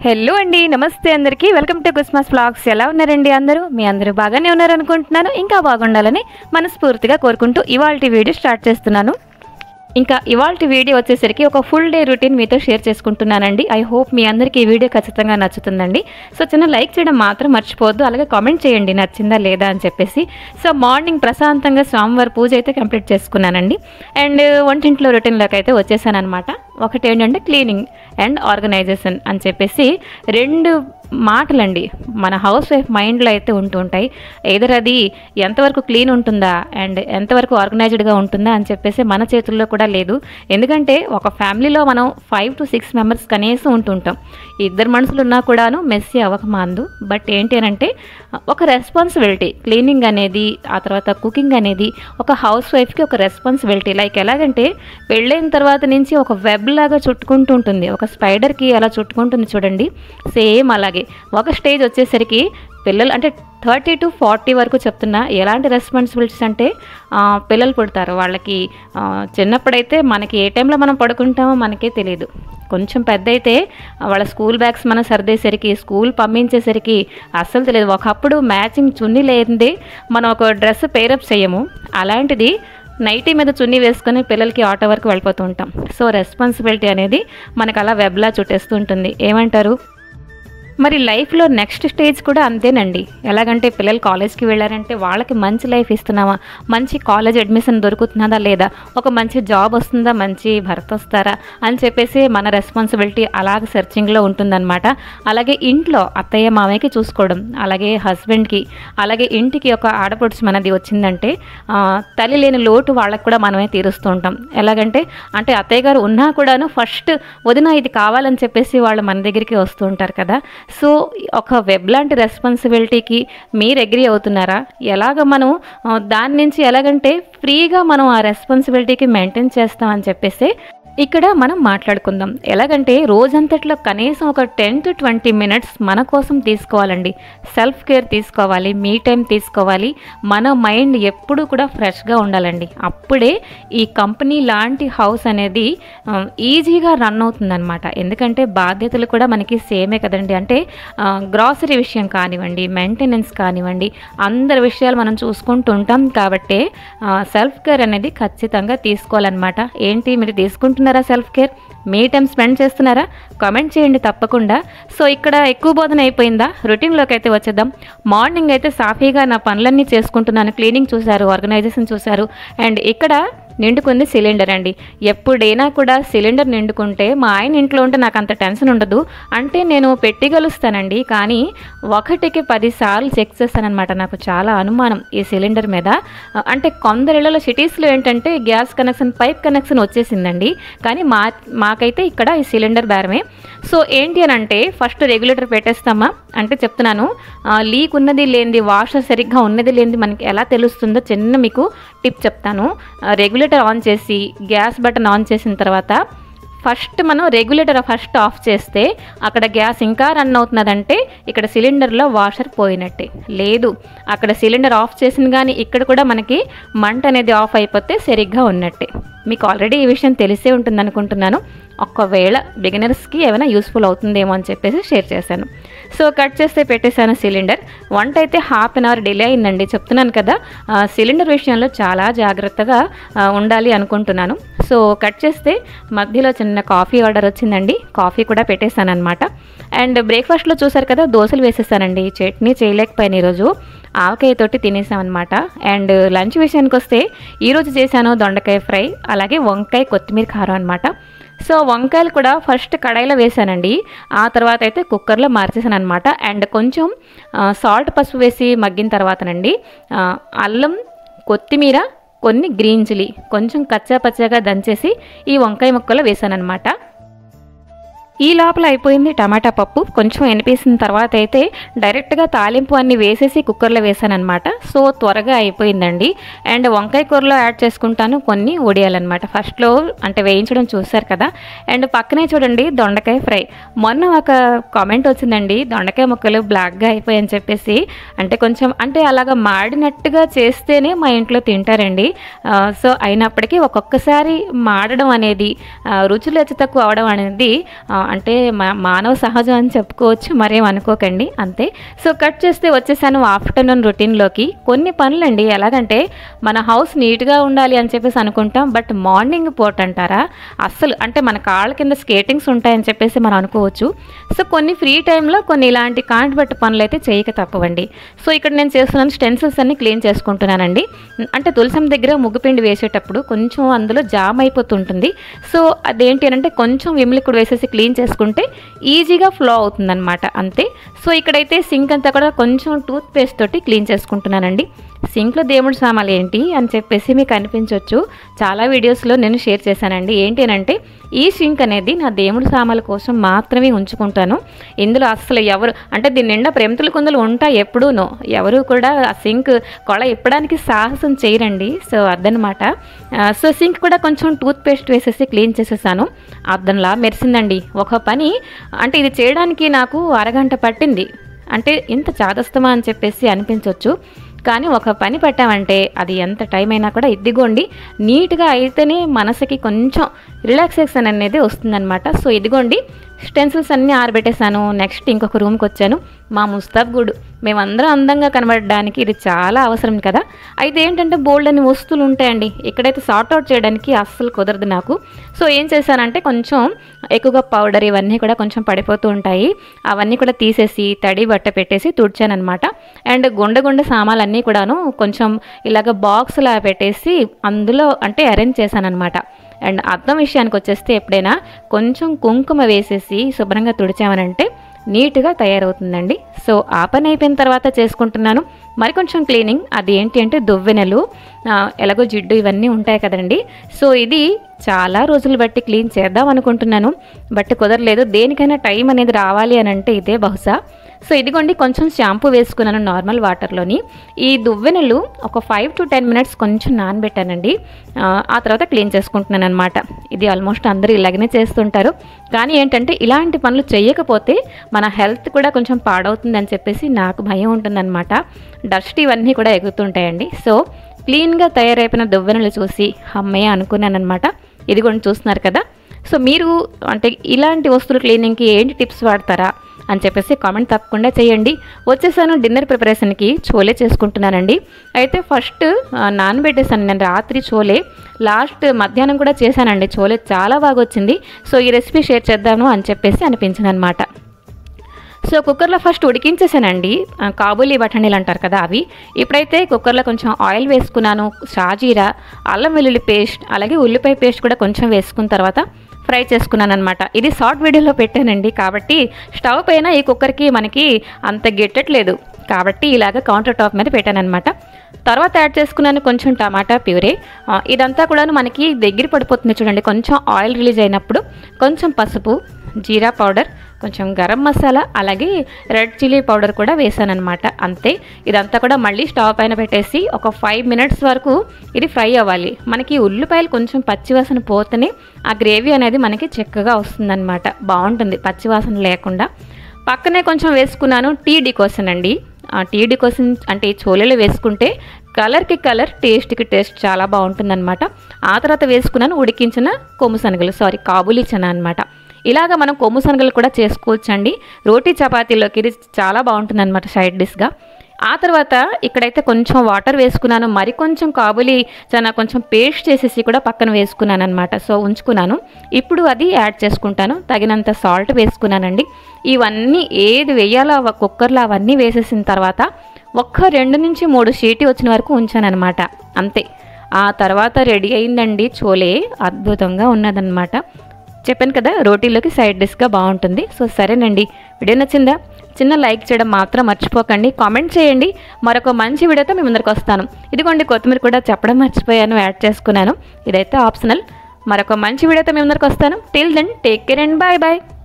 Hello అండి, నమస్తే అందరికీ. Welcome to Kusma's vlogs. ఎలా ఉన్నారండి అందరూ? మీ అందరూ బాగానే ఉన్నారనుకుంటున్నాను. ఇంకా బాగుండాలని మనస్ఫూర్తిగా కోరుకుంటూ ఇవాల్టి వీడియో స్టార్ట్ చేస్తున్నాను. ఇంకా ఇవాల్టి వీడియో వచ్చేసరికి ఒక ఫుల్ డే రొటీన్ మీతో షేర్ చేసుకుంటున్నానండి. ఐ హోప్ మీ అందరికీ ఈ వీడియో ఖచ్చితంగా నచ్చుతుందండి. సో చిన్న లైక్ చేయడం మాత్రం మర్చిపోవద్దు, అలాగే కామెంట్ చేయండి నచ్చిందా లేదా అని చెప్పేసి. సో మార్నింగ్ ప్రశాంతంగా స్వామివారి పూజ అయితే కంప్లీట్ చేసుకున్నానండి. అండ్ వంటింట్లో రొటీన్లోకి అయితే వచ్చేసాను అనమాట. ఒకటి ఏంటంటే క్లీనింగ్ అండ్ ఆర్గనైజేషన్ అని చెప్పేసి రెండు మాటలండి మన హౌస్ వైఫ్ మైండ్లో అయితే ఉంటూ ఉంటాయి. ఏదర్ అది ఎంతవరకు క్లీన్ ఉంటుందా అండ్ ఎంతవరకు ఆర్గనైజ్డ్గా ఉంటుందా అని చెప్పేసి మన చేతుల్లో కూడా లేదు. ఎందుకంటే ఒక ఫ్యామిలీలో మనం 5 to 6 మెంబర్స్ కనీసం ఉంటుంటాం. ఇద్దరు మనుషులు ఉన్నా కూడాను మెస్సీ అవ్వకమాందు. బట్ ఏంటి అని అంటే ఒక రెస్పాన్సిబిలిటీ, క్లీనింగ్ అనేది, ఆ తర్వాత కుకింగ్ అనేది ఒక హౌస్ వైఫ్కి ఒక రెస్పాన్సిబిలిటీ. లైక్ ఎలాగంటే పెళ్ళైన తర్వాత నుంచి ఒక వెబ్ లాగా చుట్టుకుంటూ ఉంటుంది, ఒక స్పైడర్కి అలా చుట్టుకుంటుంది చూడండి. సేమ్ అలాగే ఒక స్టేజ్ వచ్చేసరికి పిల్లలు అంటే 30 to 40 వరకు చెప్తున్నా. ఎలాంటి రెస్పాన్సిబిలిటీస్ అంటే పిల్లలు పుడతారు వాళ్ళకి. చిన్నప్పుడైతే మనకి ఏ టైంలో మనం పడుకుంటామో మనకే తెలియదు. కొంచెం పెద్ద అయితే వాళ్ళ స్కూల్ బ్యాగ్స్ మనం సర్దేసరికి, స్కూల్ పంపించేసరికి అస్సలు తెలియదు. ఒకప్పుడు మ్యాచింగ్ చున్నీ లేనిదే మనం ఒక డ్రెస్ పేరప్ చేయము. అలాంటిది నైటీ మీద చున్నీ వేసుకొని పిల్లలకి ఆటో వరకు వెళ్ళిపోతూ ఉంటాం. సో రెస్పాన్సిబిలిటీ అనేది మనకు అలా వెబ్లా చుట్టేస్తూ ఉంటుంది. ఏమంటారు? మరి లైఫ్లో నెక్స్ట్ స్టేజ్ కూడా అంతేనండి. ఎలాగంటే పిల్లలు కాలేజ్కి వెళ్ళారంటే వాళ్ళకి మంచి లైఫ్ ఇస్తున్నామా, మంచి కాలేజ్ అడ్మిషన్ దొరుకుతున్నదా లేదా, ఒక మంచి జాబ్ వస్తుందా, మంచి భర్త వస్తారా అని చెప్పేసి మన రెస్పాన్సిబిలిటీ అలాగ సెర్చింగ్లో ఉంటుందన్నమాట. అలాగే ఇంట్లో అత్తయ్య మామయ్యకి చూసుకోవడం, అలాగే హస్బెండ్కి, అలాగే ఇంటికి ఒక ఆడపడుచు మనది వచ్చిందంటే తల్లి లేని లోటు వాళ్ళకు కూడా మనమే తీరుస్తూ ఉంటాం. ఎలాగంటే అంటే అత్తయ్య గారు ఉన్నా కూడాను ఫస్ట్ వదిన ఇది కావాలని చెప్పేసి వాళ్ళు మన దగ్గరికి వస్తూ ఉంటారు కదా. సో ఒక వెబ్ లాంటి రెస్పాన్సిబిలిటీకి మీరు అగ్రీ అవుతున్నారా? ఎలాగ మనం దాని నుంచి ఎలాగంటే ఫ్రీగా మనం ఆ రెస్పాన్సిబిలిటీకి మెయింటైన్ చేస్తామని చెప్పేసి ఇక్కడ మనం మాట్లాడుకుందాం. ఎలాగంటే రోజంతట్లో కనీసం ఒక 10 to 20 మినిట్స్ మన కోసం తీసుకోవాలండి. సెల్ఫ్ కేర్ తీసుకోవాలి, మీ టైం తీసుకోవాలి. మన మైండ్ ఎప్పుడూ కూడా ఫ్రెష్గా ఉండాలండి. అప్పుడే ఈ కంపెనీ లాంటి హౌస్ అనేది ఈజీగా రన్ అవుతుందన్నమాట. ఎందుకంటే బాధ్యతలు కూడా మనకి సేమే కదండి. అంటే గ్రాసరీ విషయం కానివ్వండి, మెయింటెనెన్స్ కానివ్వండి, అందరి విషయాలు మనం చూసుకుంటూ ఉంటాం. కాబట్టి సెల్ఫ్ కేర్ అనేది ఖచ్చితంగా తీసుకోవాలన్నమాట. ఏంటి మీరు తీసుకుంటున్నారా సెల్ఫ్ కేర్? మీ టైం స్పెండ్ చేస్తున్నారా? కామెంట్ చేయండి తప్పకుండా. సో ఇక్కడ ఎక్కువ బోధన అయిపోయిందా? రొటీన్లోకి అయితే వచ్చేద్దాం. మార్నింగ్ అయితే సాఫీగా నా పనులన్నీ చేసుకుంటున్నాను. క్లీనింగ్ చూశారు, ఆర్గనైజేషన్ చూశారు. అండ్ ఇక్కడ నిండుకుంది సిలిండర్ అండి. ఎప్పుడైనా కూడా సిలిండర్ నిండుకుంటే మా ఆయన ఇంట్లో ఉంటే నాకు అంత టెన్షన్ ఉండదు. అంటే నేను పెట్టగలుస్తానండి, కానీ ఒకటికి 10 సార్లు చెక్ చేస్తానన్నమాట. నాకు చాలా అనుమానం ఈ సిలిండర్ మీద. అంటే కొందరిళ్లలో సిటీస్లో ఏంటంటే గ్యాస్ కనెక్షన్, పైప్ కనెక్షన్ వచ్చేసిందండి, కానీ మాకైతే ఇక్కడ ఈ సిలిండర్ బేరమే. సో ఏంటి అని అంటే ఫస్ట్ రెగ్యులేటర్ పెట్టేస్తామా అంటే చెప్తున్నాను, లీక్ ఉన్నది లేనిది, వాషర్ సరిగ్గా ఉన్నది లేనిది మనకి ఎలా తెలుస్తుందో చిన్న మీకు టిప్ చెప్తాను. రెగ్యులేటర్ ఆన్ చేసి గ్యాస్ బటన్ ఆన్ చేసిన తర్వాత ఫస్ట్ మనం రెగ్యులేటర్ ఫస్ట్ ఆఫ్ చేస్తే అక్కడ గ్యాస్ ఇంకా రన్ అవుతున్నదంటే ఇక్కడ సిలిండర్లో వాషర్ పోయినట్టే. లేదు, అక్కడ సిలిండర్ ఆఫ్ చేసింది కానీ ఇక్కడ కూడా మనకి మంట అనేది ఆఫ్ అయిపోతే సరిగ్గా ఉన్నట్టే. మీకు ఆల్రెడీ ఈ విషయం తెలిసే ఉంటుంది అనుకుంటున్నాను. ఒకవేళ బిగినర్స్కి ఏమైనా యూస్ఫుల్ అవుతుందేమో అని చెప్పేసి షేర్ చేశాను. సో కట్ చేస్తే పెట్టేశాను సిలిండర్. వంట అయితే 1/2 అవర్ డిలే అయిందండి. చెప్తున్నాను కదా, సిలిండర్ విషయంలో చాలా జాగ్రత్తగా ఉండాలి అనుకుంటున్నాను. సో కట్ చేస్తే మధ్యలో చిన్న కాఫీ ఆర్డర్ వచ్చిందండి. కాఫీ కూడా పెట్టేశాను అనమాట. అండ్ బ్రేక్ఫాస్ట్లో చూసారు కదా, దోశలు వేసేసానండి. చట్నీ చేయలేకపోయాను ఈరోజు, ఆవకాయతోటి తినేసామన్నమాట. అండ్ లంచ్ విషయానికి వస్తే ఈరోజు చేశాను దొండకాయ ఫ్రై, అలాగే వంకాయ కొత్తిమీర కారం అనమాట. సో వంకాయలు కూడా ఫస్ట్ కడాయిలో వేసానండి, ఆ తర్వాత అయితే కుక్కర్లో మార్చేసాను అనమాట. అండ్ కొంచెం సాల్ట్, పసుపు వేసి మగ్గిన తర్వాతనండి అల్లం, కొత్తిమీర, కొన్ని గ్రీన్ చిల్లీ కొంచెం కచ్చా పచ్చగా దంచేసి ఈ వంకాయ ముక్కలు వేసాను అనమాట. ఈ లోపల అయిపోయింది టమాటా పప్పు. కొంచెం ఎనిపేసిన తర్వాత అయితే డైరెక్ట్గా తాలింపు అన్ని వేసేసి కుక్కర్లో వేసాను అనమాట. సో త్వరగా అయిపోయిందండి. అండ్ వంకాయ కూరలో యాడ్ చేసుకుంటాను కొన్ని వడియాలన్నమాట. ఫస్ట్లో అంటే వేయించడం చూసారు కదా. అండ్ పక్కనే చూడండి దొండకాయ ఫ్రై. మొన్న ఒక కామెంట్ వచ్చిందండి, దొండకాయ ముక్కలు బ్లాక్గా అయిపోయాయని చెప్పేసి. అంటే కొంచెం అంటే అలాగ మాడినట్టుగా చేస్తేనే మా ఇంట్లో తింటారండి. సో అయినప్పటికీ ఒక్కొక్కసారి మాడడం అనేది, రుచులు హెచ్చు తక్కువ అవడం అనేది అంటే మానవ సహజం అని చెప్పుకోవచ్చు, మరేం అనుకోకండి అంతే. సో కట్ చేస్తే వచ్చేసాను ఆఫ్టర్నూన్ రొటీన్లోకి. కొన్ని పనులండి ఎలాగంటే మన హౌస్ నీట్గా ఉండాలి అని చెప్పేసి అనుకుంటాం, బట్ మార్నింగ్ పూట అంటారా అస్సలు అంటే మన కాళ్ళ కింద స్కేటింగ్స్ ఉంటాయని చెప్పేసి మనం అనుకోవచ్చు. సో కొన్ని ఫ్రీ టైంలో కొన్ని ఇలాంటి కాంట్ బట్టి పనులు అయితే చేయక తప్పవండి. సో ఇక్కడ నేను చేస్తున్నాను స్టెన్సిల్స్ అన్ని క్లీన్ చేసుకుంటున్నానండి. అంటే తులసం దగ్గర ముగ్గుపిండి వేసేటప్పుడు కొంచెం అందులో జామ్ అయిపోతుంటుంది. సో అదేంటి అంటే కొంచెం విమ్ లిక్విడ్ వేసేసి క్లీన్ చేసుకుంటే ఈజీగా ఫ్లో అవుతుందన్నమాట అంతే. సో ఇక్కడైతే సింక్ అంతా కూడా కొంచెం టూత్ పేస్ట్ తోటి క్లీన్ చేసుకుంటున్నానండి. సింక్లో దేవుడి సామాన్లు ఏంటి అని చెప్పేసి మీకు అనిపించవచ్చు, చాలా వీడియోస్లో నేను షేర్ చేశానండి. ఏంటి అంటే ఈ సింక్ అనేది నా దేవుడి సామాన్ల కోసం మాత్రమే ఉంచుకుంటాను. ఇందులో అస్సలు ఎవరు అంటే దీని నిండా ప్రేమతులు కుందలు ఉంటాయి ఎప్పుడూనో, ఎవరు కూడా ఆ సింక్ కొళ ఇప్పడానికి సాహసం చేయరండి. సో అదనమాట. సో సింక్ కూడా కొంచెం టూత్ పేస్ట్ వేసేసి క్లీన్ చేసేసాను. అద్దంలా మెరిసిందండి. ఒక పని అంటే ఇది చేయడానికి నాకు అరగంట పట్టింది. అంటే ఇంత చాదస్తమా అని చెప్పేసి అనిపించవచ్చు, కానీ ఒక పని పెట్టామంటే అది ఎంత టైం అయినా కూడా ఇదిగోండి నీట్గా అయితేనే మనసుకి కొంచెం రిలాక్సేషన్ అనేది వస్తుందన్నమాట. సో ఇదిగోండి స్టెన్సిల్స్ అన్నీ ఆరబెట్టేశాను. నెక్స్ట్ ఇంకొక రూమ్కి వచ్చాను. మా ముస్తాబ్గుడు మేమందరం అందంగా కనబడడానికి ఇది చాలా అవసరం కదా. అయితే ఏంటంటే బోల్డ్ అని వస్తువులు ఉంటాయండి, ఇక్కడైతే సార్ట్అవుట్ చేయడానికి అస్సలు కుదరదు నాకు. సో ఏం చేశానంటే కొంచెం ఎక్కువగా పౌడర్ ఇవన్నీ కూడా కొంచెం పడిపోతూ ఉంటాయి, అవన్నీ కూడా తీసేసి తడి బట్ట పెట్టేసి తుడిచానమాట. అండ్ గుండె సామాన్లు అన్నీ కూడాను కొంచెం ఇలాగ బాక్స్లా పెట్టేసి అందులో అంటే అరేంజ్ చేశానమాట. అండ్ అద్దం విషయానికి వచ్చేస్తే ఎప్పుడైనా కొంచెం కుంకుమ వేసేసి శుభ్రంగా తుడిచామనంటే నీట్గా తయారవుతుందండి. సో ఆ పని అయిపోయిన తర్వాత చేసుకుంటున్నాను మరి కొంచెం క్లీనింగ్. అది ఏంటి అంటే దువ్వెనలు, ఎలాగో జిడ్డు ఇవన్నీ ఉంటాయి కదండి. సో ఇది చాలా రోజులు బట్టి క్లీన్ చేద్దాం అనుకుంటున్నాను, బట్ కుదరలేదు. దేనికైనా టైం అనేది రావాలి అని అంటే ఇదే బహుశా. సో ఇదిగోండి కొంచెం షాంపూ వేసుకున్నాను నార్మల్ వాటర్లోని. ఈ దువ్వెనలు ఒక 5 to 10 minutes కొంచెం నానబెట్టానండి. ఆ తర్వాత క్లీన్ చేసుకుంటున్నాను అనమాట. ఇది ఆల్మోస్ట్ అందరూ ఇలాగనే చేస్తుంటారు, కానీ ఏంటంటే ఇలాంటి పనులు చేయకపోతే మన హెల్త్ కూడా కొంచెం పాడవుతుందని చెప్పేసి నాకు భయం ఉంటుందన్నమాట. డస్ట్ ఇవన్నీ కూడా ఎగురుతుంటాయండి. సో క్లీన్గా తయారైపోయిన దువ్వెనలు చూసి అమ్మయ్య అనుకున్నానమాట. ఇదిగోండి చూస్తున్నారు కదా. సో మీరు అంటే ఇలాంటి వస్తువులు క్లీనింగ్కి ఏంటి టిప్స్ వాడతారా అని చెప్పేసి కామెంట్ తప్పకుండా చేయండి. వచ్చేసాను డిన్నర్ ప్రిపరేషన్కి. చోలే చేసుకుంటున్నానండి. అయితే ఫస్ట్ నానబెట్టేసాను నేను రాత్రి చోలే, లాస్ట్ మధ్యాహ్నం కూడా చేశానండి చోలే, చాలా బాగా వచ్చింది. సో ఈ రెసిపీ షేర్ చేద్దాము అని చెప్పేసి అనిపించింది అనమాట. సో కుక్కర్లో ఫస్ట్ ఉడికించేసానండి, కాబూలీ బఠానీలు అంటారు కదా అవి. ఇప్పుడైతే కుక్కర్లో కొంచెం ఆయిల్ వేసుకున్నాను, షాజీరా, అల్లం వెల్లుల్లి పేస్ట్, అలాగే ఉల్లిపాయ పేస్ట్ కూడా కొంచెం వేసుకున్న తర్వాత ఫ్రై చేసుకున్నాను అనమాట. ఇది షార్ట్ వీడియోలో పెట్టానండి, కాబట్టి స్టవ్ పైన ఈ కుక్కర్కి మనకి అంత గిట్టట్లేదు, కాబట్టి ఇలాగ కౌంటర్ టాప్ మీద పెట్టానమాట. తర్వాత యాడ్ చేసుకున్నాను కొంచెం టమాటా ప్యూరే. ఇదంతా కూడా మనకి దగ్గర పడిపోతుంది చూడండి. కొంచెం ఆయిల్ రిలీజ్ అయినప్పుడు కొంచెం పసుపు, జీరా పౌడర్, కొంచెం గరం మసాలా, అలాగే రెడ్ చిల్లీ పౌడర్ కూడా వేసానమాట. అంతే. ఇదంతా కూడా మళ్ళీ స్టవ్ పైన పెట్టేసి ఒక 5 minutes వరకు ఇది ఫ్రై అవ్వాలి. మనకి ఉల్లిపాయలు కొంచెం పచ్చివాసన పోతేనే ఆ గ్రేవీ అనేది మనకి చక్కగా వస్తుందన్నమాట, బాగుంటుంది పచ్చివాసన లేకుండా. పక్కనే కొంచెం వేసుకున్నాను టీ డికాషన్ అండి. టీ డికాషన్ అంటే చోలేలో వేసుకుంటే కలర్కి కలర్, టేస్ట్కి టేస్ట్ చాలా బాగుంటుందన్నమాట. ఆ తర్వాత వేసుకున్నాను ఉడికించిన కొమ్ము శనగలు, కాబూలీ చనా అనమాట. ఇలాగ మనం కొమ్ము శనగలు కూడా చేసుకోవచ్చండి. రోటీ చపాతీలోకి ఇది చాలా బాగుంటుంది అనమాట సైడ్ డిష్గా. ఆ తర్వాత ఇక్కడైతే కొంచెం వాటర్ వేసుకున్నాను, మరి కొంచెం కాబూలీ చనా కొంచెం పేస్ట్ చేసేసి కూడా పక్కన వేసుకున్నాను అనమాట. సో ఉంచుకున్నాను. ఇప్పుడు అది యాడ్ చేసుకుంటాను. తగినంత సాల్ట్ వేసుకున్నానండి. ఇవన్నీ ఏది వేయాలో కుక్కర్లో అవన్నీ వేసేసిన తర్వాత ఒక్క 2 నుంచి 3 సీటీ వచ్చిన వరకు ఉంచానమాట. అంతే. ఆ తర్వాత రెడీ అయిందండి చోలే. అద్భుతంగా ఉన్నదన్నమాట. చెప్పాను కదా రోటీలోకి సైడ్ డిష్గా బాగుంటుంది. సో సరేనండి, వీడియో నచ్చిందా? చిన్న లైక్ చేయడం మాత్రం మర్చిపోకండి, కామెంట్ చేయండి. మరొక మంచి వీడియోతో మీ ముందరికి వస్తాను. ఇదిగోండి కొత్తిమీర కూడా చెప్పడం మర్చిపోయాను, యాడ్ చేసుకున్నాను. ఇదైతే ఆప్షనల్. మరొక మంచి వీడియోతో మీ ముందరికి వస్తాను. Till then take care and bye bye.